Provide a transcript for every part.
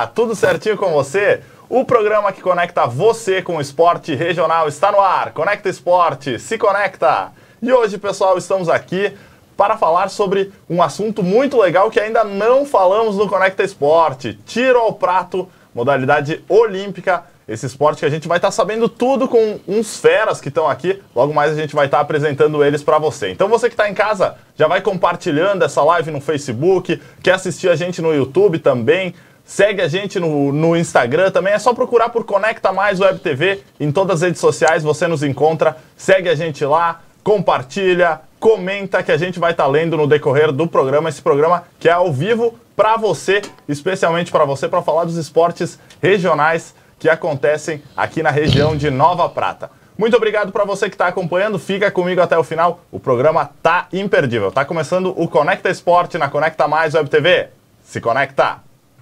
Olá, tudo certinho com você? O programa que conecta você com o esporte regional está no ar. Conecta Esporte, se conecta! E hoje, pessoal, estamos aqui para falar sobre um assunto muito legal que ainda não falamos no Conecta Esporte. Tiro ao prato, modalidade olímpica. Esse esporte que a gente vai estar sabendo tudo com uns feras que estão aqui. Logo mais a gente vai estar apresentando eles para você. Então você que está em casa, já vai compartilhando essa live no Facebook, quer assistir a gente no YouTube também, segue a gente no Instagram também. É só procurar por Conecta Mais Web TV. Em todas as redes sociais você nos encontra. Segue a gente lá, compartilha, comenta que a gente vai estar lendo no decorrer do programa. Esse programa que é ao vivo para você, especialmente para você, para falar dos esportes regionais que acontecem aqui na região de Nova Prata. Muito obrigado para você que está acompanhando, fica comigo até o final, o programa tá imperdível. Tá começando o Conecta Esporte na Conecta Mais Web TV. Se conecta!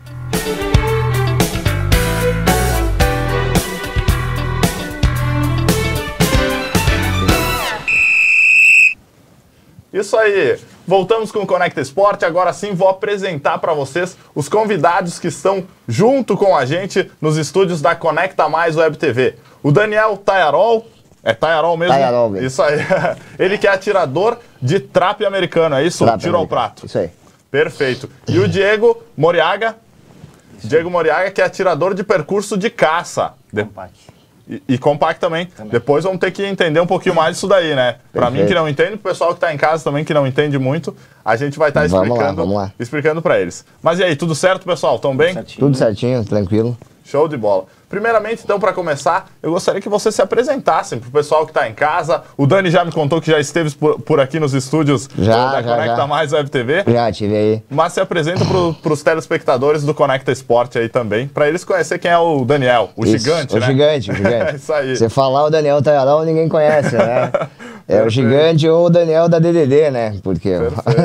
Isso aí, voltamos com o Conecta Esporte. Agora sim vou apresentar para vocês os convidados que estão junto com a gente nos estúdios da Conecta Mais Web TV. O Daniel Tayarol, é Tayarol mesmo? Tayarol mesmo. Isso aí, ele que é atirador de trape americano, é isso? Tiro ao prato. Isso aí. Perfeito. E o Diego Moriaga, que é atirador de percurso de caça. Compact. E compact também. Depois vamos ter que entender um pouquinho mais disso daí, né? Para mim que não entende, pro pessoal que tá em casa também que não entende muito, a gente vai estar explicando para eles. Mas e aí, tudo certo, pessoal? Tão bem? Tudo certinho, tranquilo. Show de bola. Primeiramente, então, para começar, eu gostaria que vocês se apresentassem pro pessoal que está em casa. O Dani já me contou que já esteve por aqui nos estúdios da Conecta Mais Web TV. Já tive aí. Mas se apresenta para os telespectadores do Conecta Esporte aí também, para eles conhecerem quem é o Daniel, o gigante, né? O gigante. É isso aí. Você falar o Daniel Tayarol, ninguém conhece, né? É o gigante ou o Daniel da DDD, né? Porque...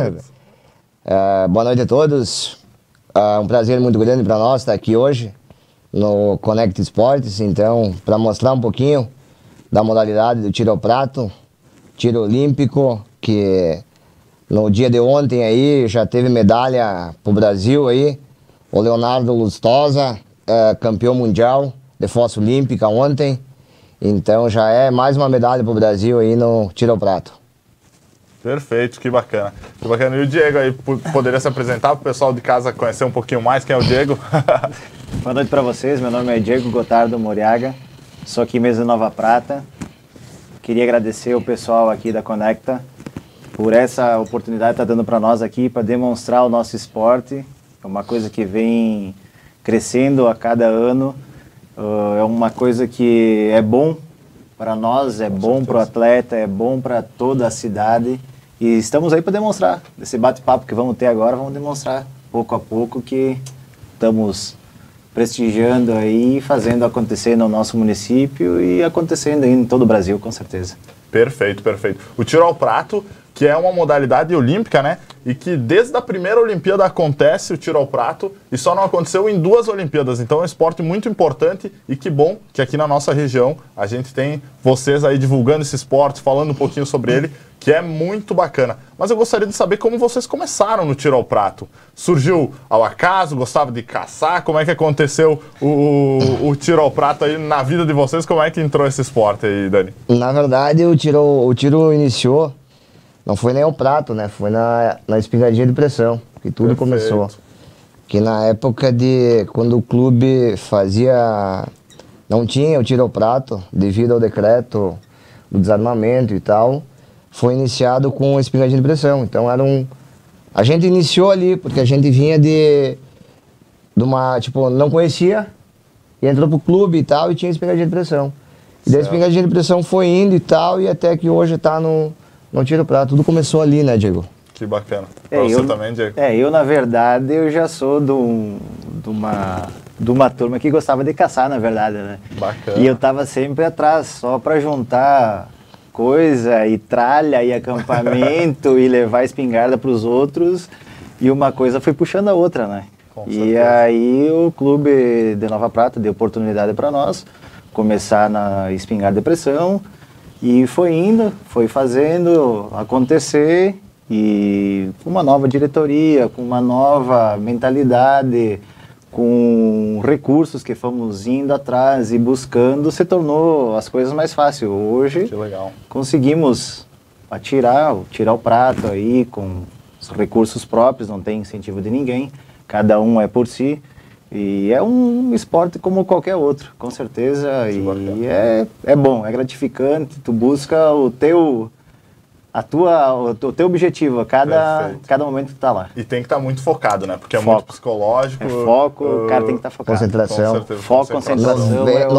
boa noite a todos. Um prazer muito grande para nós estar aqui hoje no Conecta Esportes, então, para mostrar um pouquinho da modalidade do tiro ao prato, tiro olímpico, que no dia de ontem aí já teve medalha pro Brasil aí, o Leonardo Lustosa, campeão mundial de fossa olímpica ontem, então já é mais uma medalha pro Brasil aí no tiro ao prato. Perfeito, que bacana. Que bacana. E o Diego aí, poderia se apresentar para o pessoal de casa conhecer um pouquinho mais quem é o Diego? Boa noite para vocês, meu nome é Diego Gotardo Moriaga, sou aqui mesmo em Nova Prata. Queria agradecer o pessoal aqui da Conecta por essa oportunidade que está dando para nós aqui, para demonstrar o nosso esporte. É uma coisa que vem crescendo a cada ano, é uma coisa que é bom para nós, é bom para o atleta, é bom para toda a cidade. E estamos aí para demonstrar. Esse bate-papo que vamos ter agora, vamos demonstrar pouco a pouco que estamos prestigiando aí, fazendo acontecer no nosso município e acontecendo aí em todo o Brasil, com certeza. Perfeito, perfeito. O tiro ao prato, que é uma modalidade olímpica, né? E que desde a primeira Olimpíada acontece o tiro ao prato e só não aconteceu em 2 Olimpíadas. Então é um esporte muito importante e que bom que aqui na nossa região a gente tem vocês aí divulgando esse esporte, falando um pouquinho sobre ele, que é muito bacana. Mas eu gostaria de saber como vocês começaram no tiro ao prato. Surgiu ao acaso? Gostava de caçar? Como é que aconteceu o tiro ao prato aí na vida de vocês? Como é que entrou esse esporte aí, Dani? Na verdade, o tiro iniciou, não foi nem o prato, né? Foi na espingardinha de pressão, que tudo começou. Que na época quando o clube não tinha o tiro ao prato, devido ao decreto do desarmamento e tal, foi iniciado com a espingardinha de pressão. Então a gente iniciou ali, porque a gente vinha de uma, tipo, não conhecia, e entrou pro clube e tal, e tinha espingardinha de pressão. E daí a espingardinha de pressão foi indo e tal, e até que hoje tá no tiro ao prato. Tudo começou ali, né, Diego? Que bacana. Pra você também, Diego? Eu na verdade, eu já sou de uma turma que gostava de caçar, na verdade, né? Bacana. E eu tava sempre atrás, só para juntar coisa e tralha e acampamento e levar espingarda para os outros, e uma coisa foi puxando a outra, né? E aí o clube de Nova Prata deu oportunidade para nós começar na espingarda de pressão, e foi indo, foi fazendo acontecer, e com uma nova diretoria, com uma nova mentalidade, com recursos que fomos indo atrás e buscando, se tornou as coisas mais fáceis. Hoje, Que legal. conseguimos tirar o prato aí com os recursos próprios, não tem incentivo de ninguém, cada um é por si. E é um esporte como qualquer outro, com certeza. E é bom, é gratificante, tu busca o teu objetivo a cada momento que tu tá lá. E tem que estar muito focado, né? Porque é Foco. muito psicológico. É foco, o cara tem que estar focado. Concentração. Com certeza, Foco, concentração. É o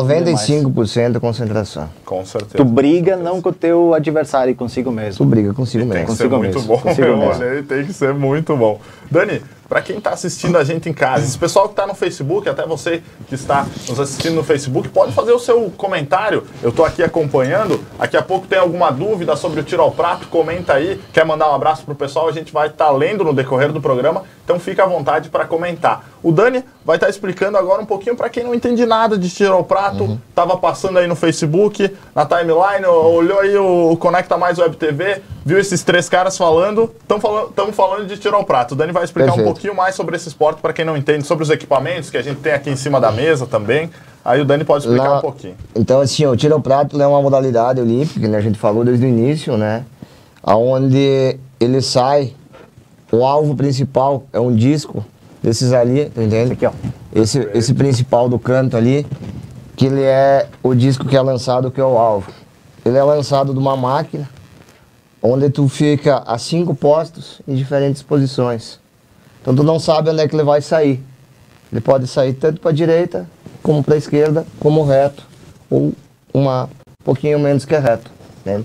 95% concentração. Com certeza. Tu briga não com o teu adversário, consigo mesmo. Tu briga consigo Tem mesmo. que ser Consigo muito mesmo, bom. consigo Eu mesmo. olhei, tem que ser muito bom. Dani, para quem está assistindo a gente em casa, esse pessoal que está no Facebook, até você que está nos assistindo no Facebook, pode fazer o seu comentário. Eu estou aqui acompanhando. Daqui a pouco tem alguma dúvida sobre o tiro ao prato, comenta aí. Quer mandar um abraço pro pessoal? A gente vai estar lendo no decorrer do programa, então fica à vontade para comentar. O Dani vai estar explicando agora um pouquinho para quem não entende nada de tiro ao prato, estava passando aí no Facebook, na timeline, olhou aí o Conecta Mais Web TV, viu esses três caras falando, estamos falando de tiro ao prato. O Dani vai explicar um pouquinho mais sobre esse esporte para quem não entende, sobre os equipamentos que a gente tem aqui em cima da mesa também. Aí o Dani pode explicar um pouquinho. Então, assim, o tiro ao prato é uma modalidade olímpica, né? A gente falou desde o início, né? Onde ele sai, o alvo principal é um disco desses ali, tu entende? Aqui, ó. Esse principal do canto ali, que ele é o disco que é lançado, que é o alvo. Ele é lançado de uma máquina, onde tu fica a 5 postos em diferentes posições. Então tu não sabe onde é que ele vai sair. Ele pode sair tanto para a direita, como para a esquerda, como reto, ou um pouquinho menos que reto. Né?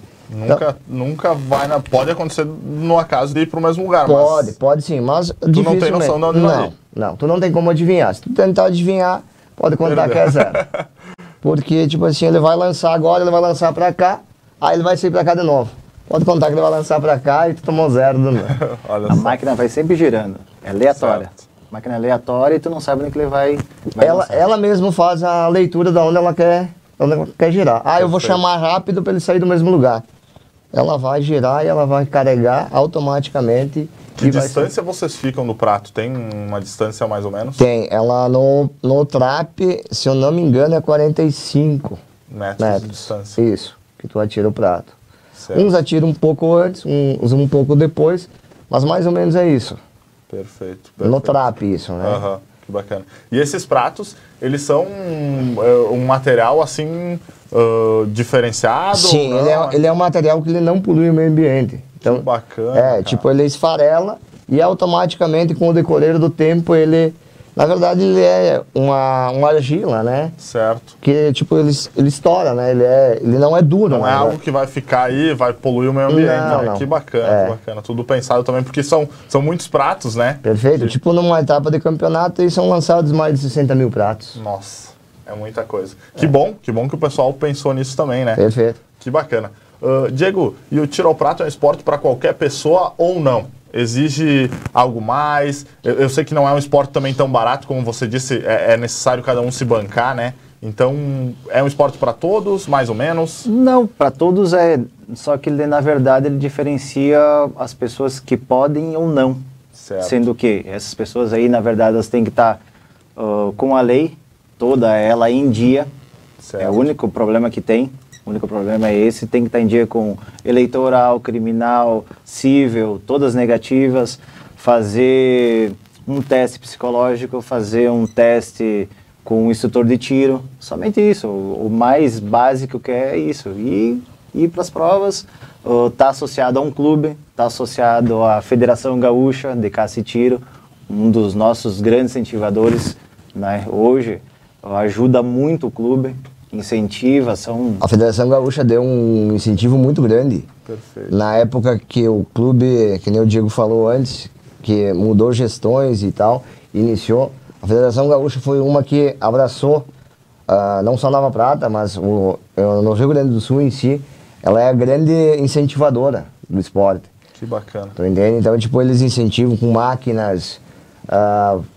Nunca vai pode acontecer no acaso de ir para o mesmo lugar. Pode sim, mas tu não tem noção de onde vai ir. Não, tu não tem como adivinhar. Se tu tentar adivinhar, pode contar que é zero. Porque, tipo assim, ele vai lançar agora, ele vai lançar pra cá, aí ele vai sair pra cá de novo. Pode contar que ele vai lançar pra cá e tu tomou zero do novo. A máquina vai sempre girando, é aleatória. Certo. A máquina é aleatória e tu não sabe onde que ele vai Ela mesmo faz a leitura de onde ela quer girar. Eu vou chamar rápido pra ele sair do mesmo lugar. Ela vai girar e ela vai carregar automaticamente. Que distância vocês ficam do prato? Tem uma distância mais ou menos? Tem. Ela no trap, se eu não me engano, é 45 metros de distância. Isso, que tu atira o prato. Certo. Uns atiram um pouco antes, uns um pouco depois, mas mais ou menos é isso. Perfeito. No trap isso, né? Aham, que bacana. E esses pratos, eles são um material assim diferenciado? Sim, ele é um material que ele não polui o meio ambiente. Então, que bacana. Tipo, ele esfarela e automaticamente com o decorrer do tempo ele, na verdade, ele é uma argila, né? Certo. Que tipo ele estoura, né? Ele não é duro. Não é algo que vai ficar aí, vai poluir o meio ambiente. Não. Que bacana, que bacana. Tudo pensado também, porque são muitos pratos, né? Perfeito. Tipo, numa etapa de campeonato, eles são lançados mais de 60 mil pratos. Nossa, é muita coisa. Que bom que o pessoal pensou nisso também, né? Perfeito. Que bacana. Diego, e o tiro ao prato é um esporte para qualquer pessoa ou não? Exige algo mais? Eu sei que não é um esporte também tão barato, como você disse, é necessário cada um se bancar, né? Então, é um esporte para todos, mais ou menos? Não, para todos é. Só que ele, na verdade, ele diferencia as pessoas que podem ou não. Certo. Sendo que essas pessoas aí, na verdade, elas têm que estar com a lei, toda ela em dia. Certo. É o único problema que tem. O único problema é esse, tem que estar em dia com eleitoral, criminal, civil, todas negativas, fazer um teste psicológico, fazer um teste com um instrutor de tiro, somente isso. O mais básico que é isso. E ir para as provas, está associado a um clube, está associado à Federação Gaúcha de Caça e Tiro, um dos nossos grandes incentivadores, né? Hoje ajuda muito o clube. Incentiva, A Federação Gaúcha deu um incentivo muito grande. Perfeito. Na época que o clube, que nem o Diego falou antes, que mudou gestões e tal, iniciou, a Federação Gaúcha foi uma que abraçou, não só Nova Prata, mas no Rio Grande do Sul em si, ela é a grande incentivadora do esporte. Que bacana. Tu entende? Então, tipo, eles incentivam com máquinas,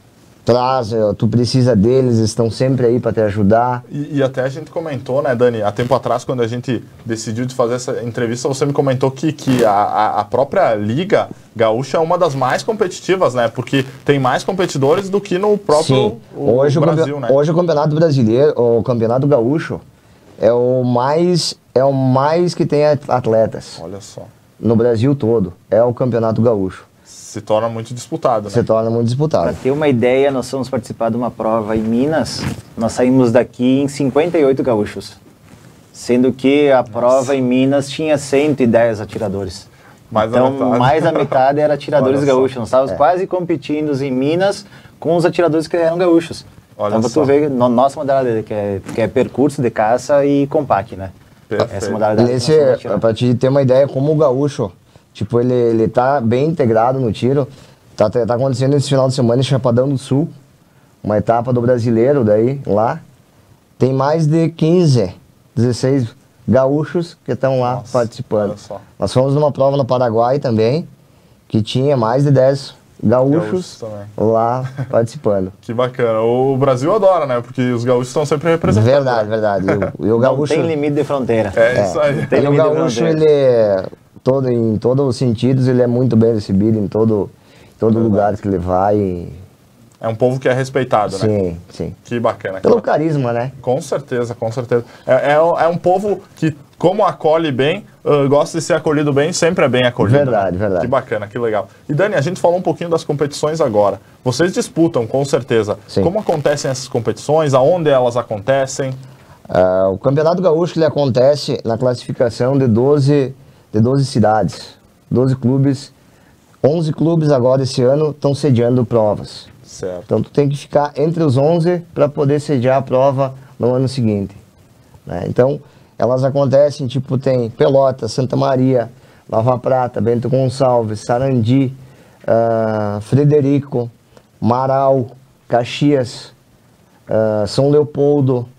traz, tu precisa deles, estão sempre aí para te ajudar. E até a gente comentou, né, Dani, há tempo atrás, quando a gente decidiu de fazer essa entrevista, você me comentou que a própria Liga Gaúcha é uma das mais competitivas, né? Porque tem mais competidores do que no próprio hoje Brasil, né? Hoje o Campeonato Brasileiro, o Campeonato Gaúcho, é o mais que tem atletas. Olha só. No Brasil todo, é o Campeonato Gaúcho. Se torna muito disputado, né? Se torna muito disputado. Para ter uma ideia, nós fomos participar de uma prova em Minas, nós saímos daqui em 58 gaúchos, sendo que a prova em Minas tinha 110 atiradores. Então, mais da metade era atiradores gaúchos. Nós estávamos quase competindo em Minas com os atiradores que eram gaúchos. Então, para tu ver, nossa modalidade, que é percurso de caça e compact, né? Perfeito. Essa modalidade. Para te ter uma ideia, como o gaúcho, tipo, ele tá bem integrado no tiro. Tá acontecendo esse final de semana em Chapadão do Sul, uma etapa do brasileiro daí, lá. Tem mais de 15, 16 gaúchos que estão lá participando. Nós fomos numa prova no Paraguai também, que tinha mais de 10 gaúchos lá participando. Que bacana. O Brasil adora, né? Porque os gaúchos estão sempre representando. Verdade, verdade. E o gaúcho... Não tem limite de fronteira. Isso aí. E o gaúcho, ele em todos os sentidos, ele é muito bem recebido em todo lugar que ele vai. É um povo que é respeitado, né? Sim, sim. Que bacana. Pelo carisma, né? Com certeza, com certeza. É um povo que, como acolhe bem, gosta de ser acolhido bem, sempre é bem acolhido. Verdade, né? verdade. Que bacana, que legal. E Dani, a gente falou um pouquinho das competições agora. Vocês disputam, com certeza. Sim. Como acontecem essas competições? Aonde elas acontecem? O Campeonato Gaúcho, ele acontece na classificação de 12 cidades, 12 clubes. 11 clubes agora esse ano estão sediando provas. Certo. Então tu tem que ficar entre os 11 para poder sediar a prova no ano seguinte, né? Então elas acontecem, tipo, tem Pelotas, Santa Maria, Nova Prata, Bento Gonçalves, Sarandi, Frederico, Marau, Caxias, São Leopoldo,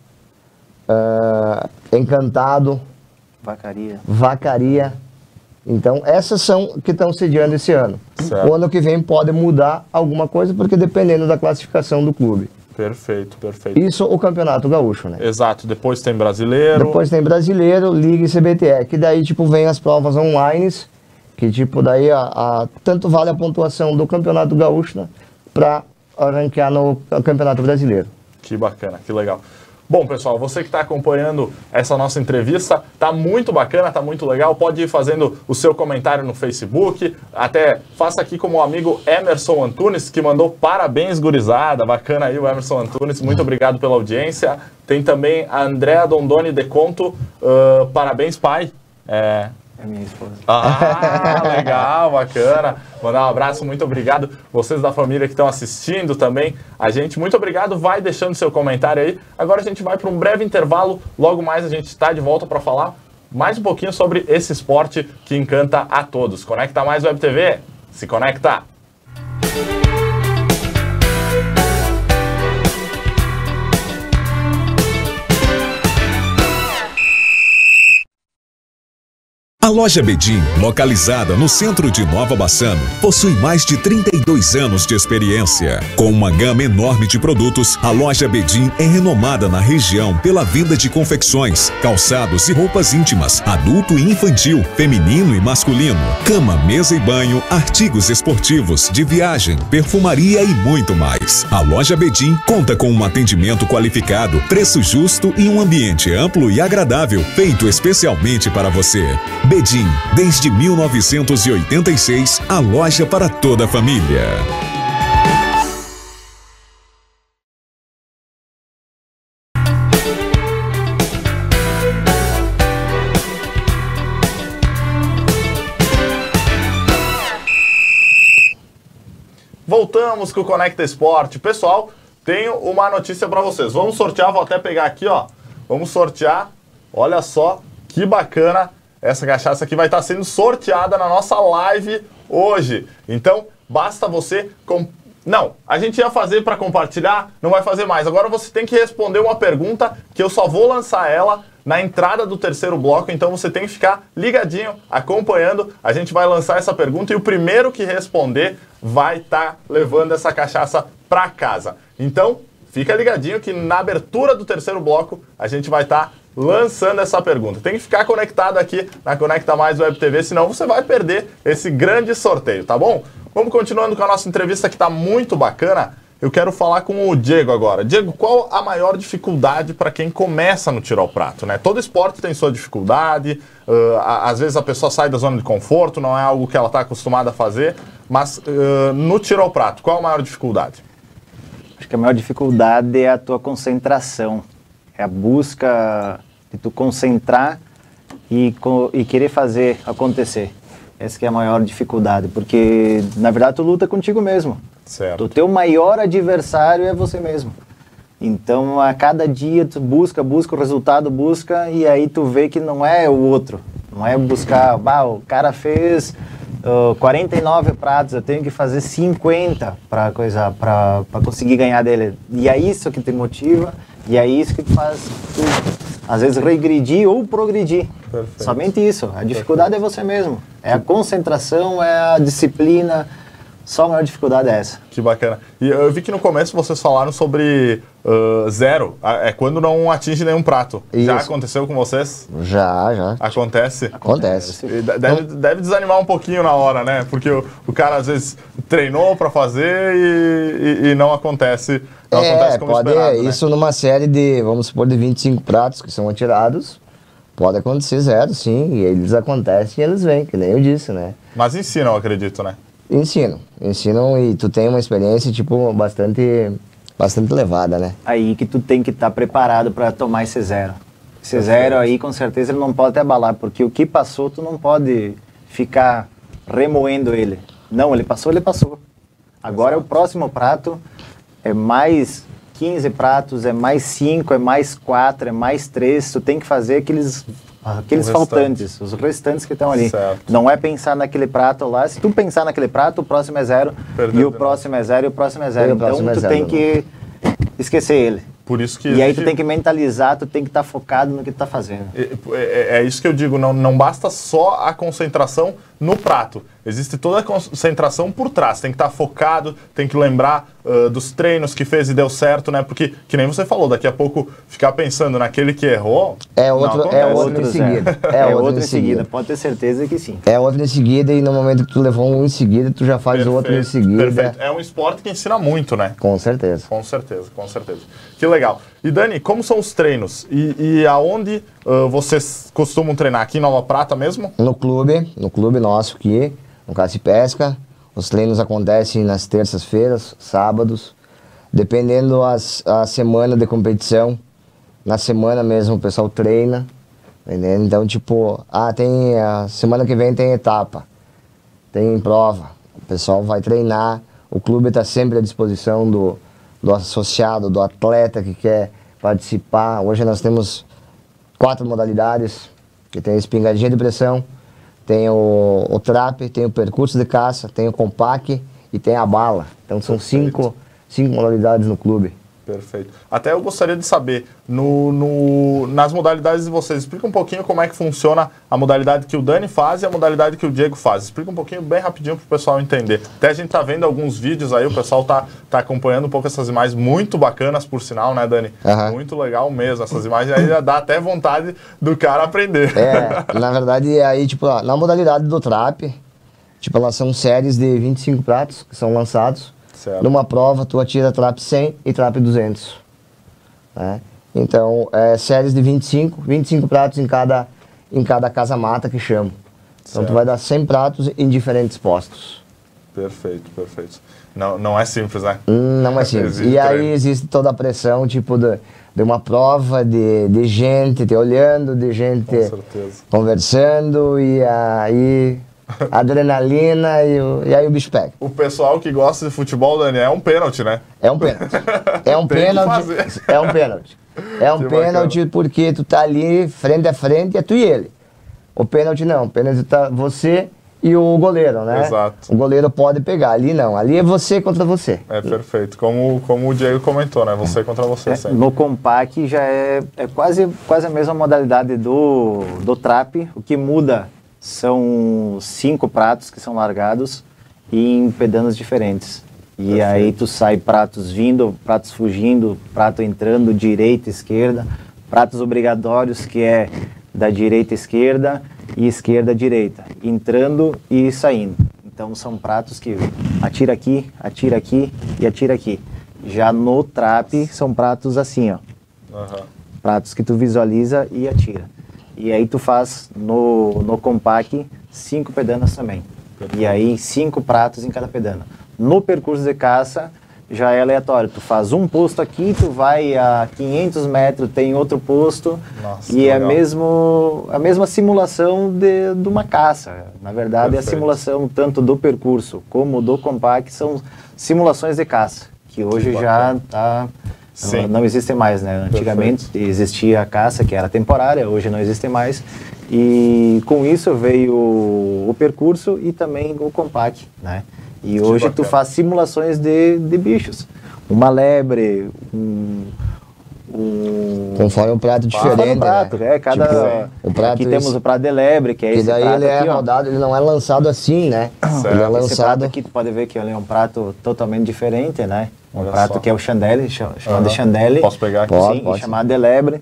Encantado, Vacaria. Então, essas são que estão sediando esse ano. Certo. O ano que vem pode mudar alguma coisa, porque dependendo da classificação do clube. Perfeito, perfeito. Isso o Campeonato Gaúcho, né? Exato. Depois tem Brasileiro. Depois tem Brasileiro, Liga e CBTE, que daí, tipo, vem as provas online, que, tipo, daí tanto vale a pontuação do Campeonato Gaúcho, né, para ranquear no Campeonato Brasileiro. Que bacana, que legal. Bom, pessoal, você que está acompanhando essa nossa entrevista, tá muito bacana, tá muito legal. Pode ir fazendo o seu comentário no Facebook. Até faça aqui como o amigo Emerson Antunes, que mandou parabéns, gurizada. Bacana aí o Emerson Antunes, muito obrigado pela audiência. Tem também a Andréa Dondoni de Conto, parabéns, pai. É minha esposa. Ah, legal, bacana. Mandar um abraço, muito obrigado. Vocês da família que estão assistindo também a gente, muito obrigado. Vai deixando seu comentário aí. Agora a gente vai para um breve intervalo. Logo mais a gente está de volta para falar mais um pouquinho sobre esse esporte que encanta a todos. Conecta Mais Web TV. Se conecta! A loja Bedim, localizada no centro de Nova Bassano, possui mais de 32 anos de experiência. Com uma gama enorme de produtos, a loja Bedim é renomada na região pela venda de confecções, calçados e roupas íntimas, adulto e infantil, feminino e masculino, cama, mesa e banho, artigos esportivos, de viagem, perfumaria e muito mais. A loja Bedim conta com um atendimento qualificado, preço justo e um ambiente amplo e agradável, feito especialmente para você. Bedim, desde 1986, a loja para toda a família. Voltamos com o Conecta Esporte. Pessoal, tenho uma notícia para vocês. Vamos sortear, vou até pegar aqui, ó. Vamos sortear. Olha só que bacana. Essa cachaça aqui vai estar sendo sorteada na nossa live hoje. Então, basta você Não, a gente ia fazer para compartilhar, não vai fazer mais. Agora você tem que responder uma pergunta que eu só vou lançar ela na entrada do terceiro bloco, então você tem que ficar ligadinho, acompanhando. A gente vai lançar essa pergunta e o primeiro que responder vai estar levando essa cachaça para casa. Então, fica ligadinho que na abertura do terceiro bloco a gente vai estar lançando essa pergunta. Tem que ficar conectado aqui na Conecta Mais Web TV, senão você vai perder esse grande sorteio, tá bom? Vamos continuando com a nossa entrevista que está muito bacana. Eu quero falar com o Diego agora. Diego, qual a maior dificuldade para quem começa no tiro ao prato, né? Todo esporte tem sua dificuldade, às vezes a pessoa sai da zona de conforto, não é algo que ela está acostumada a fazer, mas no tiro ao prato, qual a maior dificuldade? Acho que a maior dificuldade é a tua concentração, é a busca de tu concentrar e querer fazer acontecer. Essa que é a maior dificuldade, porque na verdade tu luta contigo mesmo. Certo. O teu maior adversário é você mesmo. Então a cada dia tu busca o resultado, e aí tu vê que não é o outro. Não é buscar, o cara fez 49 pratos, eu tenho que fazer 50 para conseguir ganhar dele. E é isso que te motiva, e é isso que te faz tu, às vezes, regredir ou progredir. Perfeito. Somente isso. A dificuldade é você mesmo. É a concentração, é a disciplina. Só a maior dificuldade é essa. Que bacana. E eu vi que no começo vocês falaram sobre zero. É quando não atinge nenhum prato. Isso. Já aconteceu com vocês? Já. Acontece? Acontece. Deve desanimar um pouquinho na hora, né? Porque o cara às vezes treinou para fazer e não acontece. Não acontece como esperado, né? Isso numa série de, vamos supor, de 25 pratos que são atirados, pode acontecer zero, sim. E eles acontecem e eles vêm, que nem eu disse, né? Mas ensinam, eu acredito, né? Ensinam e tu tem uma experiência, tipo, bastante elevada, né? Aí que tu tem que estar preparado para tomar esse zero. Esse zero aí, com certeza, ele não pode te abalar, porque o que passou, tu não pode ficar remoendo ele. Não, ele passou. Agora é o próximo prato, é mais 15 pratos, é mais 5, é mais 4, é mais 3, tu tem que fazer aqueles faltantes, os restantes que estão ali. Certo. Não é pensar naquele prato lá. Se tu pensar naquele prato, o próximo é zero, e o próximo é zero, e o próximo é zero. Então tu tem que esquecer ele. Por isso que e aí tu tem que mentalizar, tu tem que estar focado no que tu tá fazendo. É isso que eu digo, não basta só a concentração no prato. Existe toda a concentração por trás. Tem que estar focado, tem que lembrar dos treinos que fez e deu certo, né? Porque, que nem você falou, daqui a pouco ficar pensando naquele que errou... É outro em seguida. É outro em seguida, pode ter certeza que sim. É outro em seguida e no momento que tu levou um em seguida, tu já faz outro em seguida. Perfeito. É um esporte que ensina muito, né? Com certeza. Com certeza. Que legal. E Dani, como são os treinos? E aonde vocês costumam treinar? Aqui em Nova Prata mesmo? No clube nosso aqui, no Caça e Pesca. Os treinos acontecem nas terças-feiras, sábados, dependendo a semana de competição. Na semana mesmo o pessoal treina, entendeu? Então, tipo, tem a semana que vem tem etapa, tem prova, o pessoal vai treinar, o clube está sempre à disposição do associado, do atleta que quer participar. Hoje nós temos 4 modalidades, que tem a espingardinha de pressão, tem o trap, tem o percurso de caça, tem o compact e tem a bala. Então são 5 modalidades no clube. Perfeito. Até eu gostaria de saber, nas modalidades de vocês, explica um pouquinho como é que funciona a modalidade que o Dani faz e a modalidade que o Diego faz. Explica um pouquinho, bem rapidinho, para o pessoal entender. Até a gente tá vendo alguns vídeos aí, o pessoal tá acompanhando um pouco essas imagens muito bacanas, por sinal, né, Dani? Uhum. Muito legal mesmo, essas imagens aí já dá até vontade do cara aprender. Na verdade, aí, tipo, na modalidade do trap, tipo, elas são séries de 25 pratos que são lançados. Certo. Numa prova, tu atira trap 100 e trap 200. Né? Então, séries de 25 pratos em cada casa-mata que chama. Então, tu vai dar 100 pratos em diferentes postos. Perfeito. Não é simples, né? Não é simples. E aí existe toda a pressão, tipo, de uma prova de gente te olhando, de gente conversando, e aí... adrenalina e aí o bicho pega. O pessoal que gosta de futebol, Dani, é um pênalti, né? É um pênalti. É um pênalti porque tu tá ali frente a frente, é tu e ele. O pênalti não, o pênalti tá você e o goleiro, né? Exato. O goleiro pode pegar. Ali não, ali é você contra você. É perfeito. Como o Diego comentou, né? Você contra você sempre. No compact já é quase a mesma modalidade do trap. O que muda são 5 pratos que são largados em pedanos diferentes. E aí tu sai pratos vindo, pratos fugindo, prato entrando, direita, esquerda, pratos obrigatórios que é da direita, esquerda e esquerda, direita, entrando e saindo. Então são pratos que atira aqui e atira aqui. Já no trap são pratos assim, ó. Uhum. Pratos que tu visualiza e atira. E aí tu faz no compact 5 pedanas também. E aí 5 pratos em cada pedana. No percurso de caça já é aleatório. Tu faz um posto aqui, tu vai a 500 metros, tem outro posto. Nossa, e é a mesma simulação de uma caça. Na verdade, Perfeito. a simulação tanto do percurso como do compact são simulações de caça. Que hoje já tá... Não existem mais, né? Antigamente existia a caça, que era temporária, hoje não existe mais. E com isso veio o percurso e também o compact, né? E hoje tu faz simulações de bichos. Uma lebre, Conforme um prato diferente, um prato, né? O prato aqui temos o prato de lebre, que é esse daí prato ele é aqui, rodado, ele não é lançado assim, né? Ele é Esse lançado... prato aqui tu pode ver que ele é um prato totalmente diferente, né? Um Olha prato só. que é o chandelle, chamado de chandelle. Posso pegar aqui? Pode, Sim, pode. e chamado de lebre.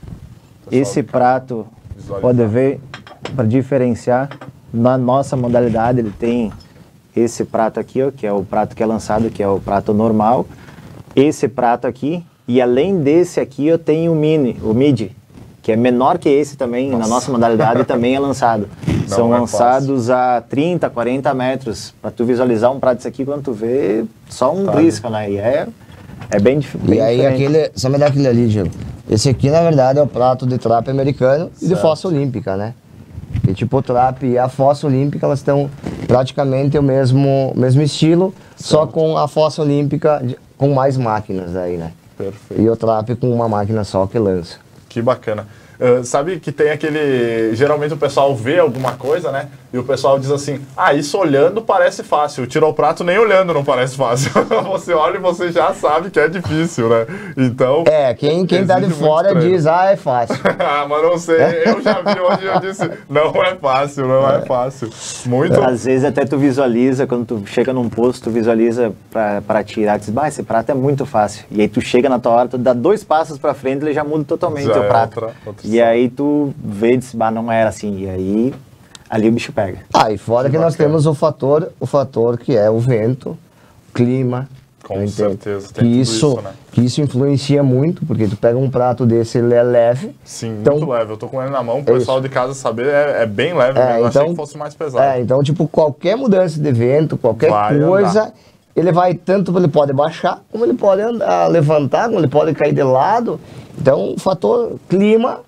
Esse prato, pode ver, para diferenciar, na nossa modalidade ele tem esse prato aqui, ó, que é o prato que é lançado, que é o prato normal. Esse prato aqui, e além desse aqui eu tenho o mid, que é menor que esse também, na nossa modalidade também é lançado. São lançados a 30, 40 metros. Para tu visualizar um prato desse aqui, quando tu vê, só um risco, né? E é bem diferente. E aí, só me dá aquele ali, Diego. Esse aqui, na verdade, é o prato de trap americano e de fossa olímpica, né? E tipo, o trap e a fossa olímpica, elas estão praticamente o mesmo estilo, só com a fossa olímpica com mais máquinas aí, né? Perfeito. E o trap com uma máquina só que lança. Que bacana. Sabe que tem aquele... Geralmente o pessoal vê alguma coisa, né? E o pessoal diz assim, isso olhando parece fácil. Tirou o prato, nem olhando não parece fácil. Você olha e você já sabe que é difícil, né? Então... Quem tá de fora diz, é fácil. Mas não sei, eu já vi hoje, eu disse, não é fácil, não é fácil. Muito... Às vezes até tu visualiza, quando tu chega num posto, tu visualiza pra tirar, tu diz, esse prato é muito fácil. E aí tu chega na tua hora, tu dá 2 passos pra frente, ele já muda totalmente o prato. Outra e aí tu vê e diz, não era assim. E aí, ali o bicho pega. E fora que nós temos o fator que é o vento, clima. Com certeza, tem tudo isso, né? Que isso influencia muito, porque tu pega um prato desse, ele é leve. Sim, então, muito leve. Eu tô com ele na mão, o pessoal de casa saber, é bem leve, mesmo. Eu achei que fosse mais pesado. Então, tipo, qualquer mudança de vento, qualquer coisa, ele vai tanto, ele pode baixar, como ele pode levantar, como ele pode cair de lado. Então, o fator clima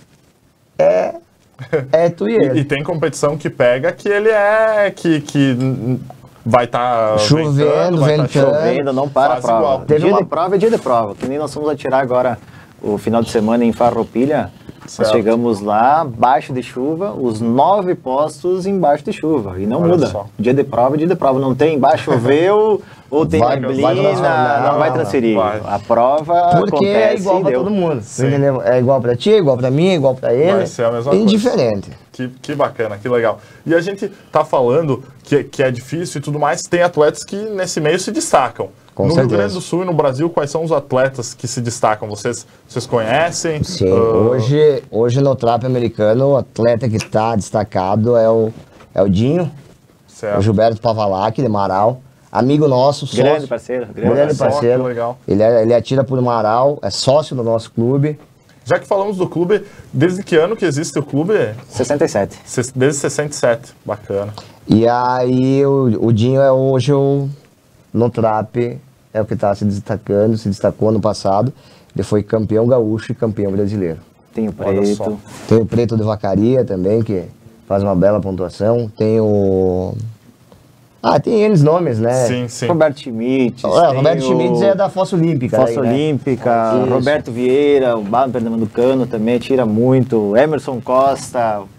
é tu e ele. E tem competição que pega que ele que vai estar chovendo, não para a prova. De prova é dia de prova. Que nem nós fomos atirar agora o final de semana em Farroupilha. Nós chegamos lá, baixo de chuva, os 9 postos embaixo de chuva. E não muda. Só. Dia de prova é dia de prova. Não tem embaixo choveu ou tem neblina, não vai transferir. A prova porque é igual para todo mundo. É igual para ti, é igual para mim, é igual para ele. Vai ser a mesma indiferente. Coisa. Que bacana, que legal. E a gente tá falando que é difícil e tudo mais, tem atletas que nesse meio se destacam. No Rio Grande do Sul e no Brasil, quais são os atletas que se destacam? Vocês conhecem? Sim, hoje no trap americano, o atleta que está destacado é o Dinho, o Gilberto Pavalac, de Marau. Amigo nosso, sócio. Grande parceiro. Grande parceiro. Legal. Ele atira por Marau, é sócio do nosso clube. Já que falamos do clube, desde que ano que existe o clube? 67. Desde 67, bacana. E aí o Dinho é hoje no trap, é o que está se destacou no passado. Ele foi campeão gaúcho e campeão brasileiro. Tem o Preto. Tem o Preto de Vacaria também, que faz uma bela pontuação. Tem o... tem N nomes, né? Sim. Roberto Schmitz. Roberto Schmitz é da Fossa Olímpica. Fossa Olímpica. Roberto Vieira, o Barro Pernambucano também tira muito. Emerson Costa,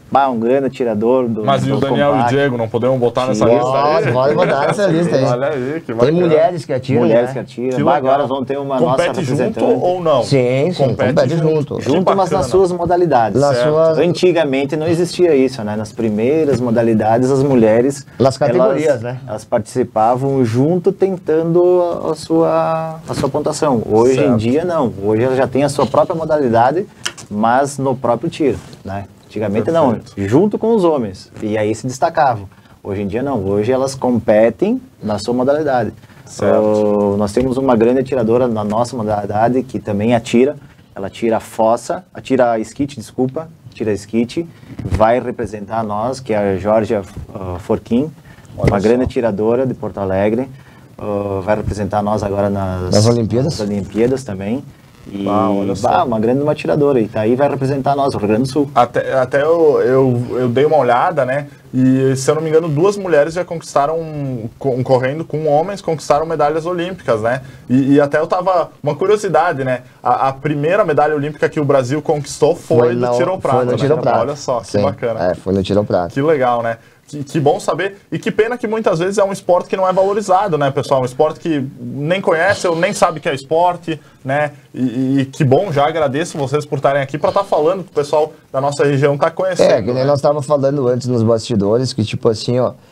um grande atirador do Mas e o Daniel combate. e o Diego, não podemos botar nessa lista aí? Pode botar nessa lista aí. Olha aí, que Tem bacana. mulheres que atiram, Mulheres que né? atiram. Que Agora legal. vão ter uma nossa Compete junto representante. ou não? Sim, compete junto. Que Junto, mas bacana. nas suas modalidades. Nas suas- Antigamente não existia isso, né? Nas primeiras modalidades, as mulheres... Nas categorias, elas, né? Elas participavam junto, tentando a sua pontuação. Hoje Certo. em dia, não. Hoje ela já tem a sua própria modalidade, mas no próprio tiro, né? Antigamente Perfeito. não, junto com os homens. E aí se destacavam. Hoje em dia não. Hoje elas competem na sua modalidade. Certo. Nós temos uma grande atiradora na nossa modalidade que também atira. Ela atira esquite, tira esquite. Vai representar nós, que é a Georgia Forquim, Olha uma só. grande atiradora de Porto Alegre. Vai representar nós agora nas Olimpíadas? nas Olimpíadas também. E olha só. uma grande atiradora. E tá aí, vai representar nós, o Rio Grande do Sul. Até eu dei uma olhada, né? E, se eu não me engano, 2 mulheres já conquistaram, correndo com homens, conquistaram medalhas olímpicas, né? E até eu tava... Uma curiosidade, né? A primeira medalha olímpica que o Brasil conquistou foi no tiro ao prato, Foi no né? tiro ao prato. Olha só, que Sim, bacana. foi no tiro ao prato. Que legal, né? Que bom saber. E que pena que muitas vezes é um esporte que não é valorizado, né, pessoal? Um esporte que nem conhece ou nem sabe que é esporte, né? E que bom, já agradeço vocês por estarem aqui para estar falando que o pessoal da nossa região está conhecendo. Que nem né? nós estávamos falando antes nos bastidores, que tipo assim, ó,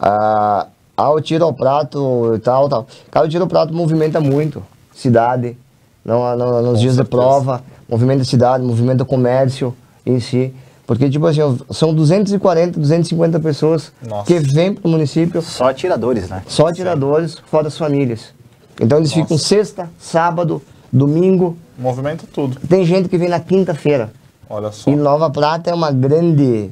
o tiro ao prato e tal. Cara, o tiro ao prato movimenta muito cidade, nos dias de prova, movimenta cidade, movimenta comércio em si. Porque, tipo assim, ó, são 240, 250 pessoas Nossa. que vêm para o município, Só atiradores, né? só atiradores, fora as famílias. Então eles ficam sexta, sábado, domingo. Movimenta tudo. Tem gente que vem na quinta-feira. Olha só. E Nova Prata é uma grande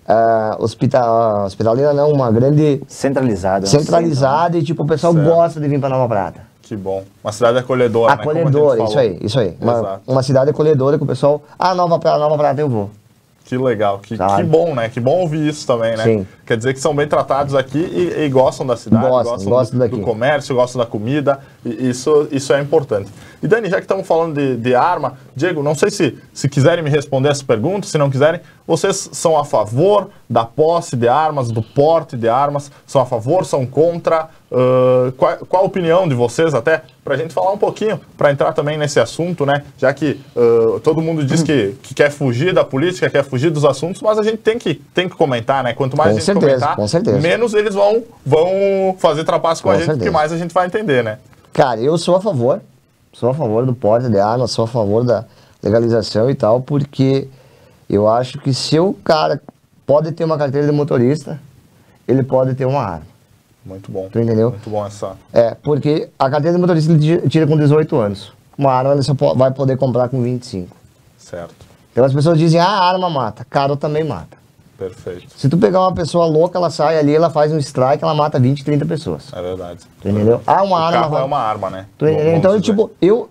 hospitaleira, não, uma grande Centralizada. centralizada e tipo, o pessoal Certo. gosta de vir para Nova Prata. Que bom. Uma cidade acolhedora, Acolhedora, né? Como a gente isso aí. Exato. Uma cidade acolhedora que o pessoal, Nova Prata eu vou. Que legal, que Sabe? bom, né? Que bom ouvir isso também, né? Sim. Quer dizer que são bem tratados aqui e gostam da cidade, Gostam daqui. do comércio, gostam da comida, e isso é importante. E Dani, já que estamos falando de arma, Diego, não sei se quiserem me responder essa pergunta, se não quiserem, vocês são a favor da posse de armas, do porte de armas, são a favor, são contra? Qual a opinião de vocês até, para a gente falar um pouquinho, para entrar também nesse assunto, né? Já que todo mundo diz que quer fugir da política, quer fugir dos assuntos, mas a gente tem que comentar, né? Quanto mais Com a gente certeza, comentar, com certeza. menos eles vão fazer trapaço com a gente, certeza. porque mais a gente vai entender, né? Cara, eu sou a favor do porte de armas, sou a favor da legalização e tal, porque eu acho que se o cara pode ter uma carteira de motorista, ele pode ter uma arma. Muito bom. Tu entendeu? Muito bom essa... Porque a carteira de motorista ele tira com 18 anos. Uma arma ele só vai poder comprar com 25. Certo. Então as pessoas dizem, a arma mata. Cara, também mata. Perfeito. Se tu pegar uma pessoa louca, ela sai ali, ela faz um strike, ela mata 20, 30 pessoas. É verdade. Tu entendeu? Uma O arma... carro é uma arma, né? Tu entendeu? Vamos Então, dizer. tipo,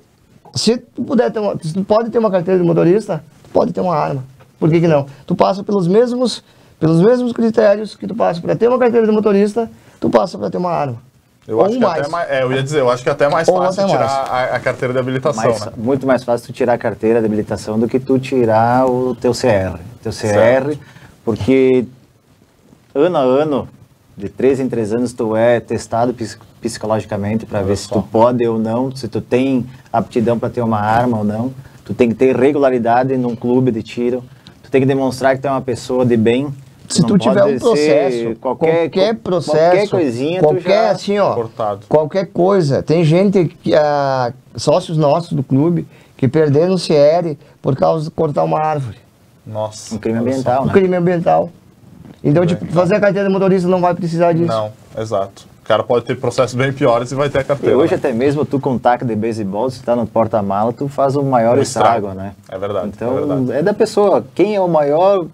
se tu pode ter uma carteira de motorista, tu pode ter uma arma. Por que não? Tu passa pelos mesmos critérios que tu passa para ter uma carteira de motorista, tu passa para ter uma arma. Eu acho que até mais, eu ia dizer, eu acho que até é mais Ou fácil até tirar a carteira de habilitação, né? Muito mais fácil tu tirar a carteira de habilitação do que tu tirar o teu CR. Certo. Porque ano a ano, de 3 em 3 anos, tu é testado psicologicamente para ver se tu pode ou não, se tu tem aptidão para ter uma arma ou não. Tu tem que ter regularidade num clube de tiro. Tu tem que demonstrar que tu é uma pessoa de bem. Se tu tiver um processo, qualquer coisinha, tu qualquer já... assim, ó, cortado. qualquer coisa. Tem gente, sócios nossos do clube, que perderam o CR por causa de cortar uma árvore. Nossa. Um crime olha só. ambiental, Um né? crime ambiental. Então, tipo, fazer a carteira de motorista não vai precisar disso. Não, exato. O cara pode ter processos bem piores e vai ter a E carteira. hoje né? até mesmo tu com taco de beisebol, se tá no porta-mala, tu faz o maior estrago, né? É verdade, Então, é verdade. é da pessoa. Quem é o maior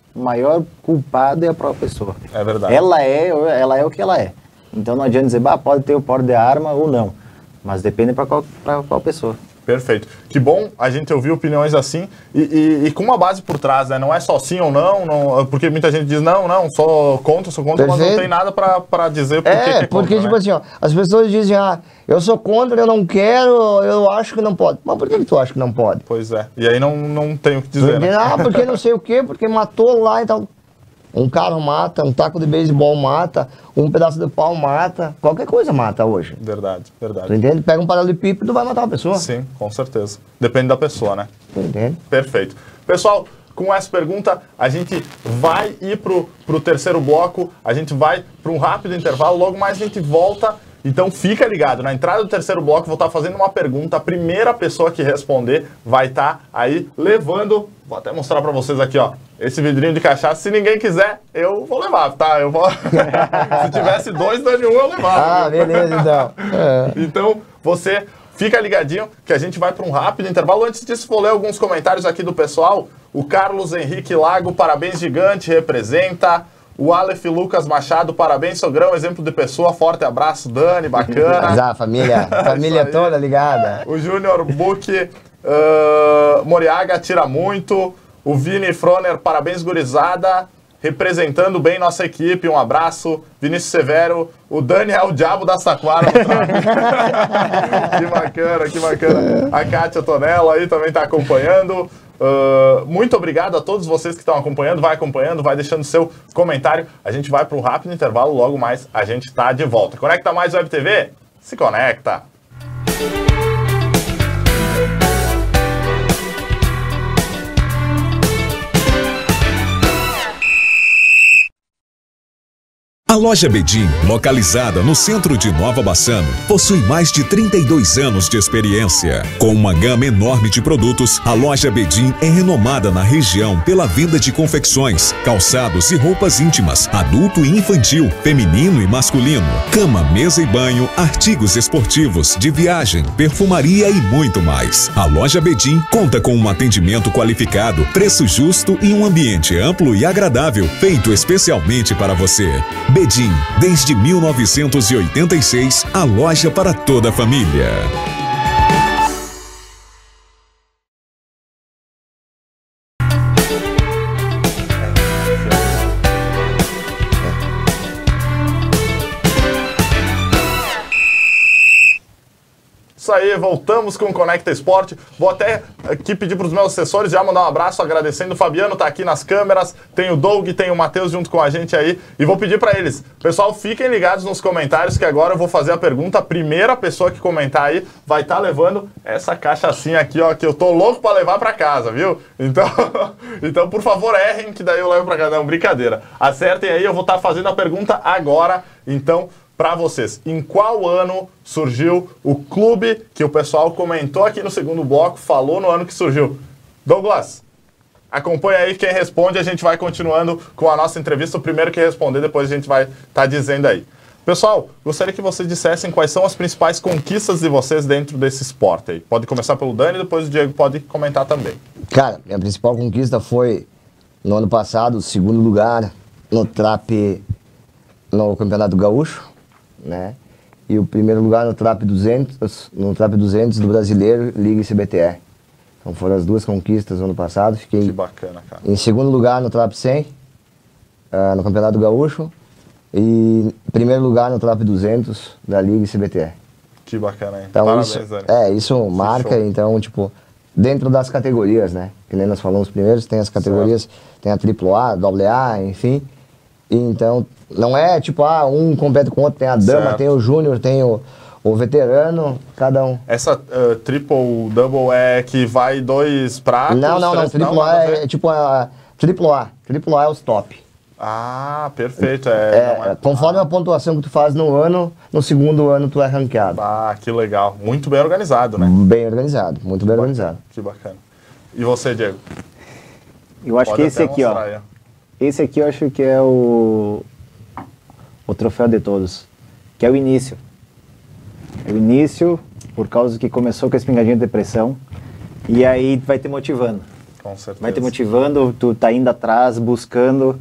culpado é a própria pessoa. É verdade. Ela é o que ela é. Então não adianta dizer, pode ter o porte de arma ou não. Mas depende para qual pessoa. Perfeito. Que bom a gente ouvir opiniões assim e com uma base por trás, né? Não é só sim ou não, porque muita gente diz não, sou contra, Perfeito. mas não tem nada pra dizer por que é porque, contra, tipo né? assim, ó, as pessoas dizem, eu sou contra, eu não quero, eu acho que não pode. Mas por que tu acha que não pode? Pois é. E aí não tem o que dizer, Porque, né? porque não sei o quê, porque matou lá e tal. Um carro mata, um taco de beisebol mata, um pedaço de pau mata, qualquer coisa mata hoje. Verdade. Tu entende? Pega um paralelepípedo, vai matar uma pessoa. Sim, com certeza. Depende da pessoa, né? Tu entende? Perfeito. Pessoal, com essa pergunta, a gente vai ir pro terceiro bloco, a gente vai para um rápido intervalo, logo mais a gente volta. Então fica ligado, na entrada do terceiro bloco vou estar fazendo uma pergunta, a primeira pessoa que responder vai estar aí levando, vou até mostrar para vocês aqui, ó, esse vidrinho de cachaça. Se ninguém quiser, eu vou levar, tá? Eu vou... Se tivesse 2, dando 1, eu levava. Beleza, então. Então, você fica ligadinho que a gente vai para um rápido intervalo. Antes disso, vou ler alguns comentários aqui do pessoal. O Carlos Henrique Lago, parabéns gigante, representa. O Aleph Lucas Machado, parabéns, Sogrão, exemplo de pessoa, forte abraço, Dani, bacana. Família toda ligada. O Júnior Buck, Moriaga, tira muito. O Vini Froner, parabéns, gurizada, representando bem nossa equipe, um abraço. Vinícius Severo, o Dani é o diabo da Saquara. Que bacana. A Kátia Tonello aí também está acompanhando. Muito obrigado a todos vocês que estão acompanhando, vai deixando seu comentário. A gente vai para um rápido intervalo, logo mais a gente está de volta. Conecta Mais Web TV? Se conecta! A loja Bedim, localizada no centro de Nova Bassano, possui mais de 32 anos de experiência. Com uma gama enorme de produtos, a loja Bedim é renomada na região pela venda de confecções, calçados e roupas íntimas, adulto e infantil, feminino e masculino, cama, mesa e banho, artigos esportivos, de viagem, perfumaria e muito mais. A loja Bedim conta com um atendimento qualificado, preço justo e um ambiente amplo e agradável, feito especialmente para você. Bedim, desde 1986, a loja para toda a família. Isso aí, voltamos com o Conecta Esporte. Vou até aqui pedir para os meus assessores já mandar um abraço, agradecendo. O Fabiano está aqui nas câmeras, tem o Doug, tem o Matheus junto com a gente aí. E vou pedir para eles, pessoal, fiquem ligados nos comentários que agora eu vou fazer a pergunta. A primeira pessoa que comentar aí vai estar levando essa cachaçinha aqui, ó, que eu tô louco para levar para casa, viu? Então, por favor, errem que daí eu levo para casa. Não, brincadeira. Acertem aí, eu vou estar fazendo a pergunta agora. Então, para vocês, em qual ano surgiu o clube que o pessoal comentou aqui no segundo bloco, falou no ano que surgiu? Douglas, acompanha aí quem responde, a gente vai continuando com a nossa entrevista. O primeiro que responder, depois a gente vai estar dizendo aí. Pessoal, gostaria que vocês dissessem quais são as principais conquistas de vocês dentro desse esporte aí. Pode começar pelo Dani, depois o Diego pode comentar também. Cara, minha principal conquista foi, no ano passado, o segundo lugar no trap, no Campeonato Gaúcho, né? E o primeiro lugar no Trap 200 do Brasileiro, Liga CBTE. Então foram as duas conquistas no ano passado. Fiquei Que bacana, cara. em segundo lugar no Trap 100, no Campeonato Gaúcho, e primeiro lugar no Trap 200 da Liga CBTE. Que bacana, hein? Então, Parabéns, isso, Dani. isso marca, show. então, tipo, dentro das categorias, né? Que nem nós falamos primeiros, tem as categorias, tem a AAA, AA, enfim. E então, não é tipo, um compete com o outro, tem a dama, Certo. tem o júnior, tem o veterano, cada um. Essa triple, double é que vai 2 pratos? Não, três- AAA nada a ver? é tipo a AAA. AAA é os top. Ah, perfeito. Não é- Conforme a pontuação que tu faz no ano, no segundo ano tu é ranqueado. Ah, que legal. Muito bem organizado, né? Bem organizado, muito bem organizado. Que bacana. E você, Diego? Eu acho Pode que esse até aqui, ó. mostrar aí, Esse aqui eu acho que é o troféu de todos, que é o início. É o início, por causa que começou com a espingadinha de pressão, e aí vai te motivando. Com certeza. Vai te motivando, tu tá indo atrás, buscando.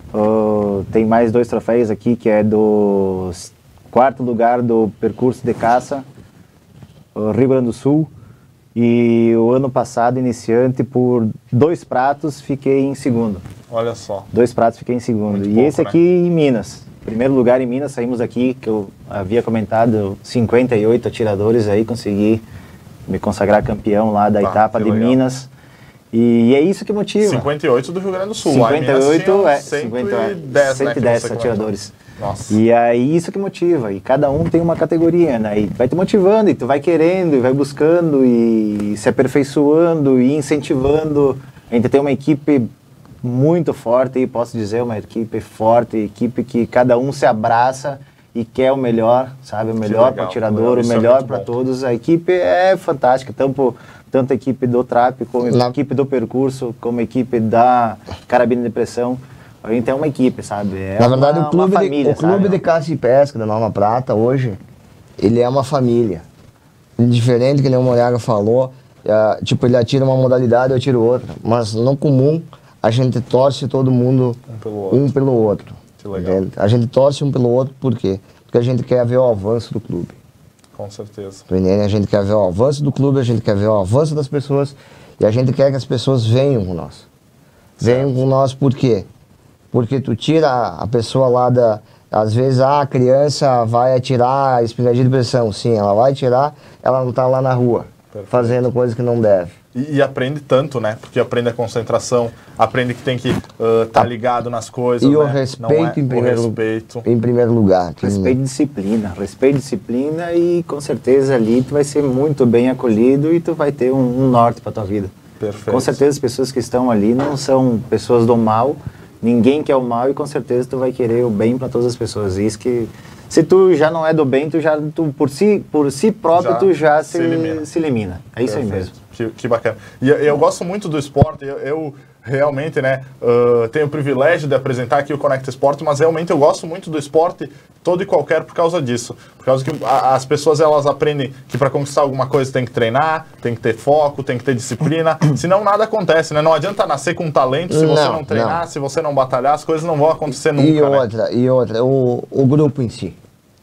Tem mais 2 troféus aqui, que é do 4º lugar do percurso de caça, Rio Grande do Sul, E o ano passado, iniciante, por 2 pratos, fiquei em segundo. Olha só. 2 pratos, fiquei em segundo. Muito e pouco, esse aqui em Minas. Primeiro lugar em Minas, saímos aqui, que eu havia comentado, 58 atiradores aí, consegui me consagrar campeão lá da etapa de legal. Minas. E é isso que motiva. 58 do Rio Grande do Sul. 58 é 110, 110 né, atiradores. Nossa. E aí isso que motiva, e cada um tem uma categoria, né? E vai te motivando, e tu vai querendo, e vai buscando, e se aperfeiçoando, e incentivando. A gente tem uma equipe muito forte, e posso dizer, uma equipe forte, equipe que cada um se abraça e quer o melhor, sabe? O melhor para o atirador, o melhor para todos. A equipe é fantástica, tanto a equipe do Trap, como a equipe do Percurso, como a equipe da Carabina de Pressão. A gente é uma equipe, sabe? É Na verdade, o clube, família, o clube de caça e pesca da Nova Prata, hoje, ele é uma família. Diferente, que nem o Moriaga falou, tipo, ele atira uma modalidade, eu atiro outra. Mas no comum, a gente torce todo mundo um pelo outro. Que legal. Entende? A gente torce um pelo outro, por quê? Porque a gente quer ver o avanço do clube. Com certeza. Entende? A gente quer ver o avanço do clube, a gente quer ver o avanço das pessoas, e a gente quer que as pessoas venham com nós. Venham com nós por quê? Porque tu tira a pessoa lá da... Às vezes a criança vai atirar a espingardia de pressão. Sim, ela vai atirar, ela não está lá na rua, fazendo coisas que não deve. E aprende tanto, né? Porque aprende a concentração, aprende que tem que estar ligado nas coisas, e né? o respeito, em primeiro lugar. Respeito e disciplina, e com certeza ali tu vai ser muito bem acolhido e tu vai ter um norte para tua vida. Perfeito. Com certeza as pessoas que estão ali não são pessoas do mal, ninguém quer o mal, e com certeza tu vai querer o bem para todas as pessoas. Isso que, se tu já não é do bem, tu por si próprio tu já se elimina. É isso. Perfeito. Aí mesmo. Que bacana. E eu gosto muito do esporte, eu realmente, né, tenho o privilégio de apresentar aqui o Conecta Esporte, mas realmente eu gosto muito do esporte todo e qualquer por causa disso. Por causa que as pessoas, elas aprendem que para conquistar alguma coisa tem que treinar, tem que ter foco, tem que ter disciplina, senão nada acontece, né? Não adianta nascer com talento se você não treinar, se você não batalhar, as coisas não vão acontecer nunca, E outra, o grupo em si.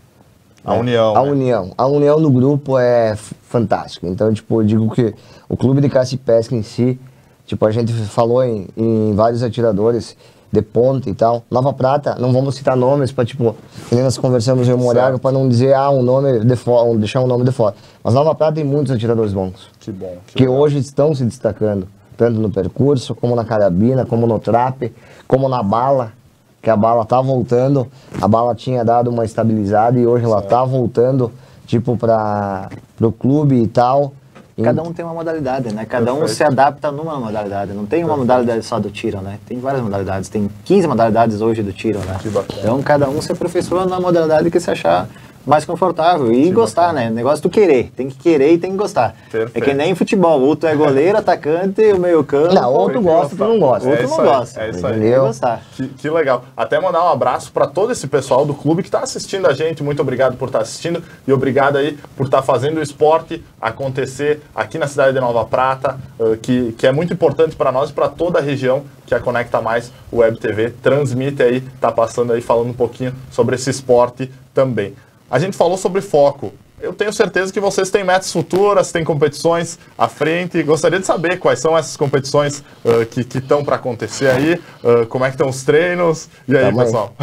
A união. A união do grupo é fantástica. Então, tipo, eu digo que o clube de caça e pesca em si, tipo, a gente falou em vários atiradores de ponta e tal. Nova Prata, não vamos citar nomes para, tipo, que nem nós conversamos em Moriaga, para não dizer, um nome de fora, deixar um nome de fora. Mas Nova Prata tem muitos atiradores bons. Que bom. Que hoje estão se destacando, tanto no Percurso, como na Carabina, como no Trap, como na Bala. Que a Bala tá voltando, a Bala tinha dado uma estabilizada e hoje ela tá voltando, tipo, pro clube e tal. Cada um tem uma modalidade, né? Cada um se adapta numa modalidade. Não tem uma modalidade só do tiro, né? Tem várias modalidades. Tem 15 modalidades hoje do tiro, né? Então cada um se aperfeiçoa na modalidade que se achar mais confortável e gostar, né? O negócio tu querer. Tem que querer e tem que gostar. Perfeito. É que nem futebol. Ou tu é goleiro, atacante, o meio campo. Não, ou tu gosta, tu não gosta. Ou tu não gosta. É isso aí. Tem que gostar. Que legal. Até mandar um abraço para todo esse pessoal do clube que está assistindo a gente. Muito obrigado por estar assistindo e obrigado aí por estar fazendo o esporte acontecer aqui na cidade de Nova Prata, que é muito importante para nós e para toda a região que a Conecta Mais Web TV transmite aí, tá passando aí falando um pouquinho sobre esse esporte também. A gente falou sobre foco. Eu tenho certeza que vocês têm metas futuras, têm competições à frente. Gostaria de saber quais são essas competições que estão para acontecer aí, como é que estão os treinos. E aí, pessoal?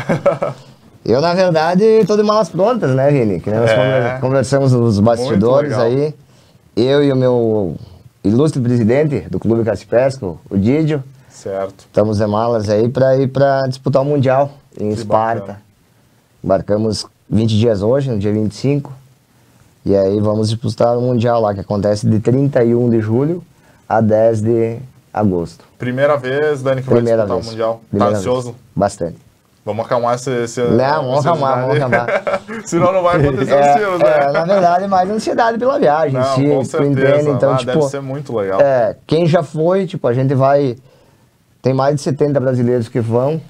Eu, na verdade, estou de malas prontas, né, Vini? Que nós conversamos nos bastidores aí. Eu e o meu ilustre presidente do Clube Caça e Pesca, o Didio. Certo. Estamos de malas aí para ir para disputar o Mundial em Esparta. Embarcamos 20 dias hoje, no dia 25. E aí vamos disputar o Mundial lá, que acontece de 31 de julho a 10 de agosto. Primeira vez, Dani, que vai disputar o Mundial. Tá ansioso? Bastante. Vamos acalmar esse não, vamos acalmar. Senão não vai acontecer os tiros, né? Na verdade, mais ansiedade pela viagem. Não, sim, com certeza. Então, tipo, deve ser muito legal. Quem já foi, tipo, a gente vai... Tem mais de 70 brasileiros que vão,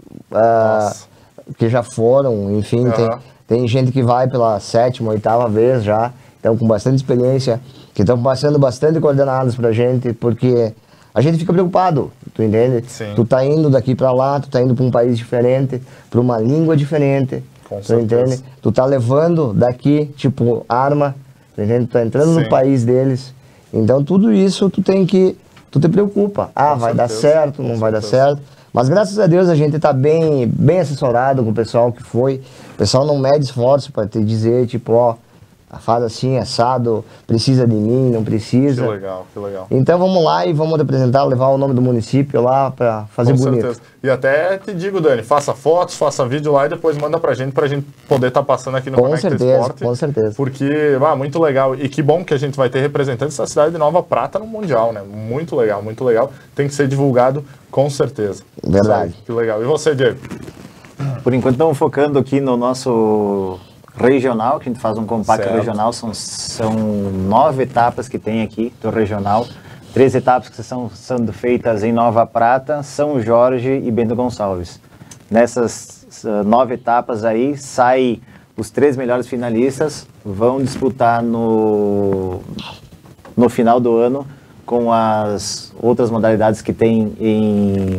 que já foram, enfim, tem gente que vai pela 7ª, 8ª vez já, então com bastante experiência, que estão passando bastante coordenadas pra gente, porque a gente fica preocupado, tu entende? Sim. Tu tá indo daqui pra lá, tu tá indo pra um país diferente, pra uma língua diferente, tu entende? Tu tá levando daqui, tipo, arma, tu entende? Tu tá entrando no país deles, Então tudo isso tu te preocupa. Ah, vai dar certo, não vai dar certo. Mas graças a Deus a gente está bem assessorado com o pessoal que foi. O pessoal não mede esforço para te dizer, tipo, ó, faz assim, assado, precisa de mim, não precisa. Que legal, que legal. Então vamos lá e vamos representar, levar o nome do município lá para fazer bonito. Certeza. E até te digo, Dani, faça fotos, faça vídeo lá e depois manda pra gente poder estar passando aqui no Conecta Esporte. Com certeza. Porque, muito legal. E que bom que a gente vai ter representantes da cidade de Nova Prata no Mundial, né? Muito legal, muito legal. Tem que ser divulgado, com certeza. Verdade. Que legal. E você, Diego? Por enquanto estamos focando aqui no nosso regional, que a gente faz um compacto regional, são 9 etapas que tem aqui do regional, 3 etapas que estão sendo feitas em Nova Prata, São Jorge e Bento Gonçalves. Nessas 9 etapas aí, sai os 3 melhores finalistas, vão disputar no final do ano com as outras modalidades que tem em...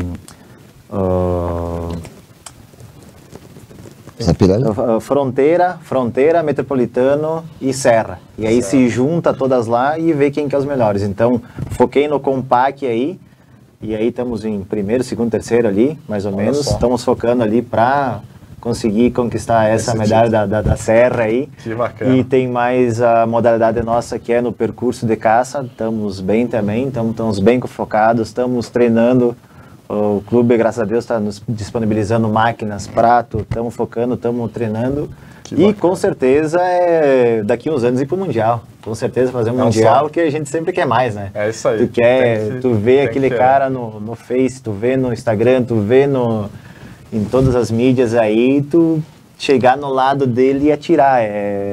Fronteira, Metropolitano e Serra. E aí se junta todas lá e vê quem que é os melhores. Então, foquei no Compact aí, e aí estamos em primeiro, segundo, terceiro ali, mais ou menos. Estamos focando ali para conseguir conquistar essa medalha da Serra aí. Que bacana. E tem mais a modalidade nossa que é no percurso de caça. Estamos bem também, estamos bem focados, estamos treinando. O clube, graças a Deus, está nos disponibilizando máquinas, prato, estamos focando, estamos treinando. E com certeza, daqui uns anos ir para o Mundial. Com certeza fazer um Mundial que a gente sempre quer mais, né? É isso aí. Tu vê aquele cara no Face, tu vê no Instagram, tu vê em todas as mídias aí, tu chegar no lado dele e atirar.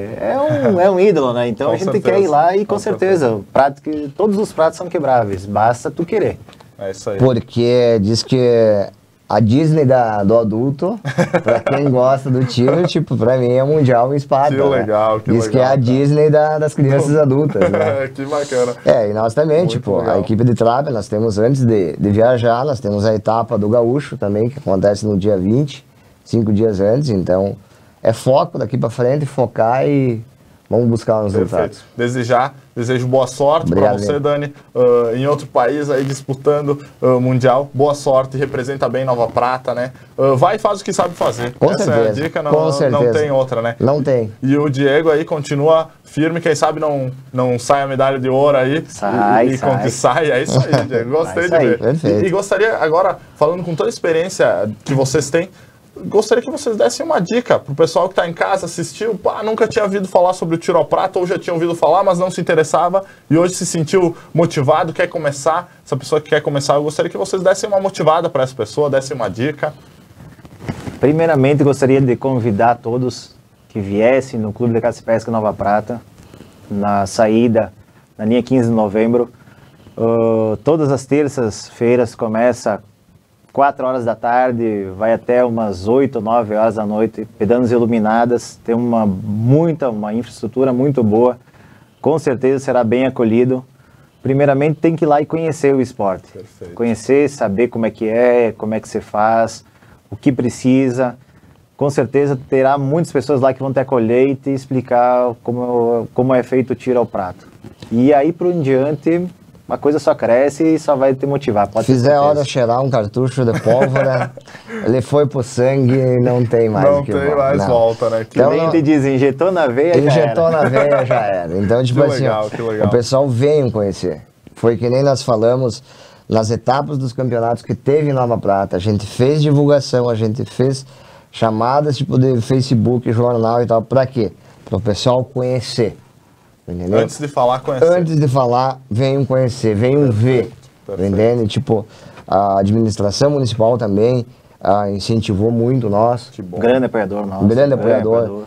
É um ídolo, né? Então a gente quer ir lá e com certeza, todos os pratos são quebráveis, basta tu querer. É isso aí. Porque diz que a Disney do adulto, pra quem gosta do tiro, tipo, pra mim é mundial em espada. Que legal, que diz que é a Disney das crianças adultas, né? Que bacana. E nós também, muito tipo, legal. A equipe de Trabe, nós temos antes de viajar, nós temos a etapa do Gaúcho também, que acontece no dia 20, 5 dias antes, então é foco daqui pra frente, focar e vamos buscar uns resultados. Desejo boa sorte para você, Dani, em outro país aí disputando Mundial. Boa sorte, representa bem Nova Prata, né? Vai e faz o que sabe fazer. Com Essa certeza. É a dica, não tem outra, né? Não tem. E o Diego aí continua firme, quem sabe não sai a medalha de ouro aí. Sai. É isso aí, Diego. Gostei de ver. Perfeito. E gostaria agora, falando com toda a experiência que vocês têm, gostaria que vocês dessem uma dica pro pessoal que está em casa, assistiu, nunca tinha ouvido falar sobre o tiro ao prato, ou já tinha ouvido falar, mas não se interessava, e hoje se sentiu motivado, quer começar. Essa pessoa que quer começar, eu gostaria que vocês dessem uma motivada para essa pessoa, dessem uma dica. Primeiramente, gostaria de convidar todos que viessem no Clube de Caça e Pesca Nova Prata, na saída, na linha 15 de novembro. Todas as terças-feiras começa 4 horas da tarde, vai até umas 8 ou 9 horas da noite, pedanas iluminadas, tem uma infraestrutura muito boa, com certeza será bem acolhido. Primeiramente tem que ir lá e conhecer o esporte. Perfeito. Conhecer, saber como é que se faz, o que precisa. Com certeza terá muitas pessoas lá que vão te acolher e te explicar como é feito o tiro ao prato. E aí por em diante, uma coisa só cresce e só vai te motivar. Se fizer a hora cheirar um cartucho de pólvora, ele foi pro sangue e não tem mais. Não tem mais volta, né? Que nem te diz, injetou na veia, já era. Então, tipo assim, o pessoal veio conhecer. Foi que nem nós falamos nas etapas dos campeonatos que teve em Nova Prata. A gente fez divulgação, a gente fez chamadas tipo de Facebook, jornal e tal. Pra quê? Para o pessoal conhecer. Entendeu? Antes de falar, conhecer. Antes de falar, venham conhecer, venham ver. Entende? Tipo, a administração municipal também incentivou muito nós. Que bom. Grande apoiador nosso. Grande apoiador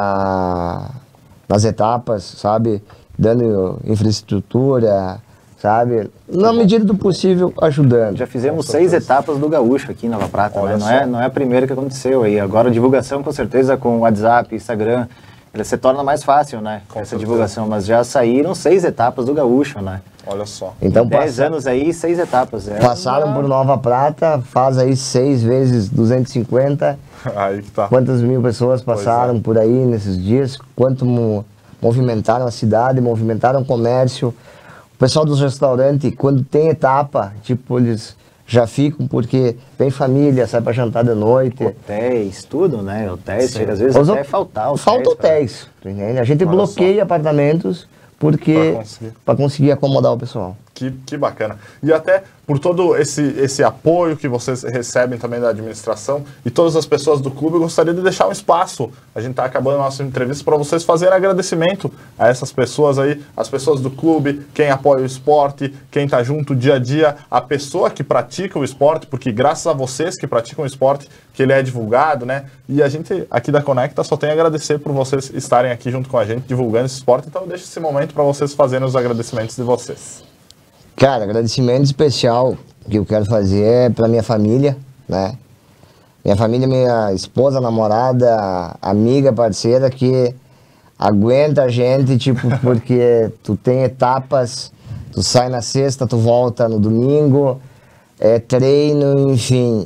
nas etapas, sabe? Dando infraestrutura, sabe? Na medida do possível, ajudando. Já fizemos 6 etapas do Gaúcho aqui em Nova Prata, né? Não é a primeira que aconteceu aí. Agora a divulgação, com certeza, com WhatsApp, Instagram, ela se torna mais fácil, né? Com essa divulgação, mas já saíram 6 etapas do Gaúcho, né? Olha só. Então, 10 anos aí, 6 etapas. Passaram por Nova Prata, faz aí 6 vezes 250. Aí que tá. Quantas mil pessoas passaram por aí nesses dias? Quanto movimentaram a cidade, movimentaram o comércio. O pessoal dos restaurantes, quando tem etapa, tipo, eles já ficam, porque tem família, sai pra jantar de noite. Hotéis, tudo, né? Hotéis, chega às vezes Os até faltar hotéis. Falta hotéis, tu entende? A gente bloqueia apartamentos porque para conseguir acomodar o pessoal. Que bacana. E até por todo esse apoio que vocês recebem também da administração e todas as pessoas do clube, eu gostaria de deixar um espaço. A gente está acabando a nossa entrevista para vocês fazerem agradecimento a essas pessoas aí, as pessoas do clube, quem apoia o esporte, quem está junto dia a dia, a pessoa que pratica o esporte, porque graças a vocês que praticam o esporte, que ele é divulgado, né? E a gente aqui da Conecta só tem a agradecer por vocês estarem aqui junto com a gente, divulgando esse esporte. Então eu deixo esse momento para vocês fazerem os agradecimentos de vocês. Cara, agradecimento especial que eu quero fazer é pra minha família, né? Minha família, minha esposa, namorada, amiga, parceira, que aguenta a gente, tipo, porque tu tem etapas, tu sai na sexta, tu volta no domingo, é treino, enfim.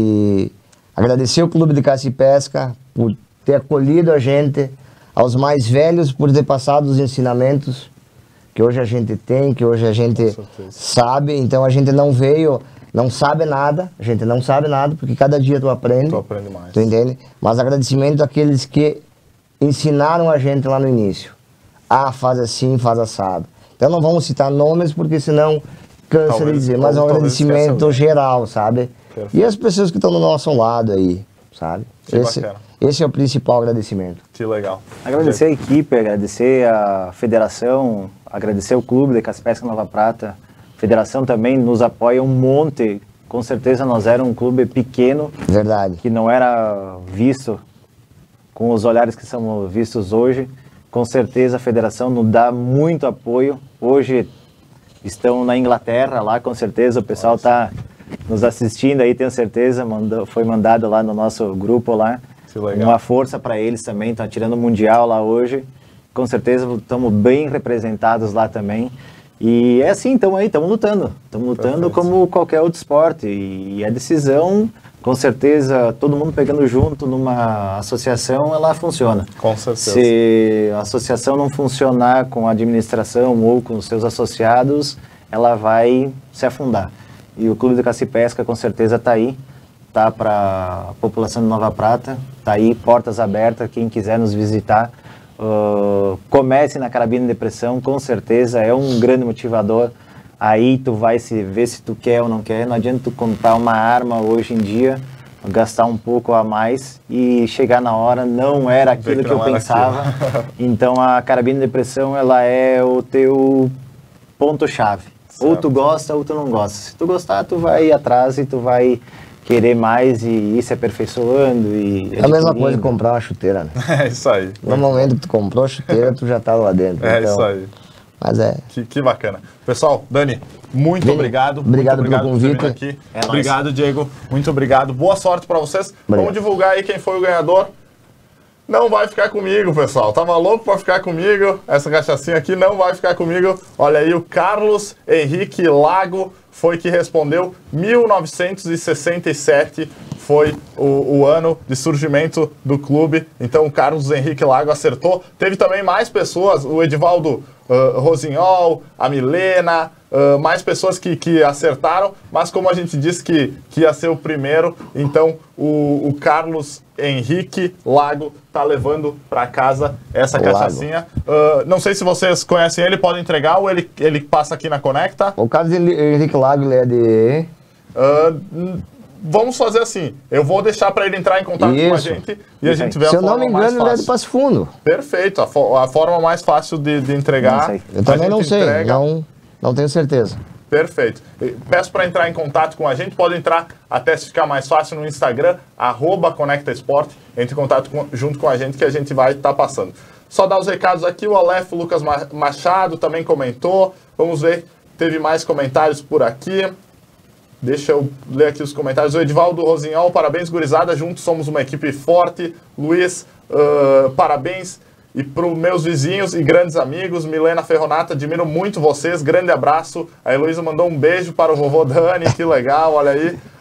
E agradecer o Clube de Caça e Pesca por ter acolhido a gente, aos mais velhos por ter passado os ensinamentos que hoje a gente tem, que hoje a gente sabe. Então a gente não veio, não sabe nada, a gente não sabe nada, porque cada dia tu aprende. Tu aprende mais. Tu entende? Mas agradecimento àqueles que ensinaram a gente lá no início. Ah, faz assim, faz assado. Então não vamos citar nomes, porque senão cansa de dizer, mas é um agradecimento geral, sabe? Perfeito. E as pessoas que estão do nosso lado aí, sabe? Esse é o principal agradecimento. Que legal. Agradecer a equipe, agradecer a federação, agradecer o Clube de Caça e Pesca Nova Prata. A federação também nos apoia um monte. Com certeza nós éramos um clube pequeno. Verdade. Que não era visto com os olhares que são vistos hoje. Com certeza a federação nos dá muito apoio. Hoje estão na Inglaterra, lá com certeza o pessoal está nos assistindo aí, tenho certeza. Foi mandado lá no nosso grupo lá. Uma força para eles também, estão tirando o Mundial lá hoje. Com certeza estamos bem representados lá também. E é assim, estamos aí, estamos lutando. Estamos lutando como qualquer outro esporte. E a decisão, com certeza, todo mundo pegando junto numa associação, ela funciona. Com certeza. Se a associação não funcionar com a administração ou com os seus associados, ela vai se afundar. E o Clube de Caça e Pesca, com certeza, está aí. Tá para a população de Nova Prata, tá aí, portas abertas, quem quiser nos visitar, comece na Carabina de Pressão, com certeza, é um grande motivador. Aí tu vai se ver se tu quer ou não quer, não adianta tu comprar uma arma hoje em dia, gastar um pouco a mais e chegar na hora, não era aquilo que eu pensava. Então a Carabina de Pressão, ela é o teu ponto-chave. Ou tu gosta ou tu não gosta. Se tu gostar, tu vai atrás e tu vai querer mais e ir se aperfeiçoando. É a mesma coisa que comprar uma chuteira, né? É isso aí. No momento que tu comprou a chuteira, tu já tá lá dentro. É então, isso aí. Mas é. Que bacana. Pessoal, Dani, muito obrigado. Obrigado pelo convite. Aqui. Obrigado, Diego. Muito obrigado. Boa sorte para vocês. Obrigado. Vamos divulgar aí quem foi o ganhador. Não vai ficar comigo, pessoal. Tava louco para ficar comigo. Essa cachaçinha aqui não vai ficar comigo. Olha aí, o Carlos Henrique Lago foi que respondeu. 1967 foi o ano de surgimento do clube. Então o Carlos Henrique Lago acertou. Teve também mais pessoas, o Edivaldo Rosinhol, a Milena, mais pessoas que acertaram, mas como a gente disse que ia ser o primeiro, então o Carlos Henrique Lago tá levando para casa essa cachaçinha. Não sei se vocês conhecem ele, podem entregar ou ele passa aqui na Conecta? O Carlos Henrique Lago, ele é de... Vamos fazer assim, eu vou deixar para ele entrar em contato com a gente e a gente vê a forma mais fácil. Se eu não me engano, ele é de Passo Fundo. Perfeito, a forma mais fácil de entregar. Eu também não sei, não tenho certeza. Perfeito. Peço para entrar em contato com a gente, pode entrar até se ficar mais fácil no Instagram, @ConectaEsport, entre em contato junto com a gente que a gente vai estar passando. Só dar os recados aqui, o Aleph Lucas Machado também comentou, vamos ver, teve mais comentários por aqui. Deixa eu ler aqui os comentários. O Edivaldo Rosinhol, parabéns, gurizada. Juntos somos uma equipe forte. Luiz, parabéns. E para os meus vizinhos e grandes amigos, Milena Ferronata, admiro muito vocês. Grande abraço. A Heloísa mandou um beijo para o vovô Dani, que legal, olha aí.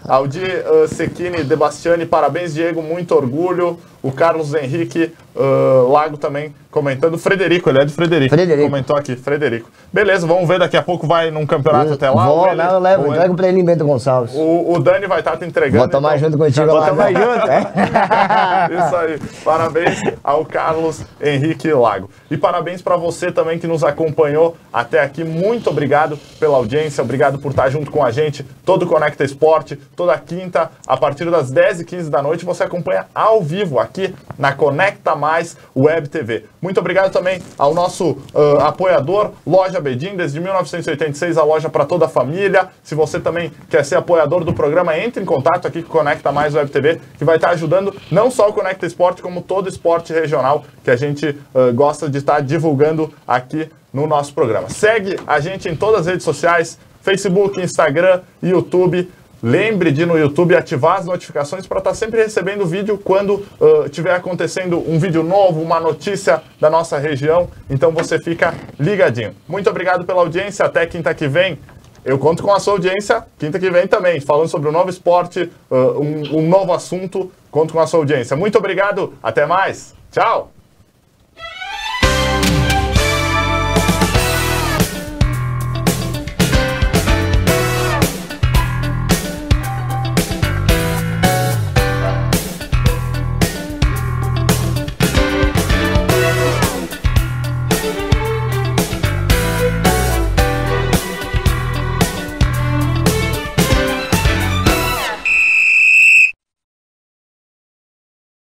Aldir Secchini de Bastiani, parabéns, Diego, muito orgulho. O Carlos Henrique Lago também comentando. Frederico, ele é de Frederico. Comentou aqui, Frederico. Beleza, vamos ver, daqui a pouco vai num campeonato até lá. Eu levo, entrego pra ele em Bento Gonçalves. O Dani vai estar te entregando. Vou tomar junto contigo lá. Vou tomar junto, Isso aí. Parabéns ao Carlos Henrique Lago. E parabéns para você também que nos acompanhou até aqui. Muito obrigado pela audiência, obrigado por estar junto com a gente. Todo Conecta Esporte, toda quinta, a partir das 10h15 da noite, você acompanha ao vivo aqui na Conecta Mais Web TV. Muito obrigado também ao nosso apoiador, Loja Bedin, desde 1986, a loja para toda a família. Se você também quer ser apoiador do programa, entre em contato aqui com Conecta Mais Web TV, que vai estar ajudando não só o Conecta Esporte, como todo esporte regional que a gente gosta de estar divulgando aqui no nosso programa. Segue a gente em todas as redes sociais, Facebook, Instagram, YouTube. Lembre de no YouTube ativar as notificações para estar sempre recebendo vídeo quando estiver acontecendo um vídeo novo, uma notícia da nossa região. Então você fica ligadinho. Muito obrigado pela audiência. Até quinta que vem. Eu conto com a sua audiência. Quinta que vem também, falando sobre um novo esporte, um novo assunto. Conto com a sua audiência. Muito obrigado. Até mais. Tchau.